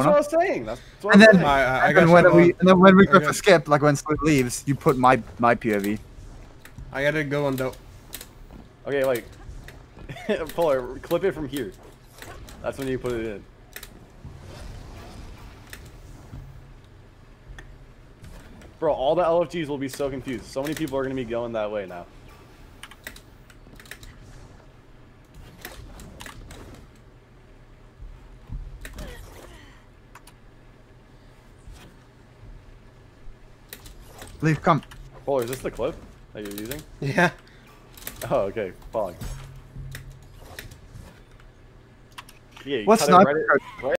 corner. That's what I was saying. That's what And I was then, saying. and then when we go for skip, like when Slip leaves, you put my POV. I gotta go on dope. Okay, like, Polar, clip it from here. That's when you put it in. Bro, all the LFGs will be so confused. So many people are gonna be going that way now. Leave, come. Polar, is this the clip that you're using? Yeah. Oh, okay. Falling. Yeah, you What's cut it not? right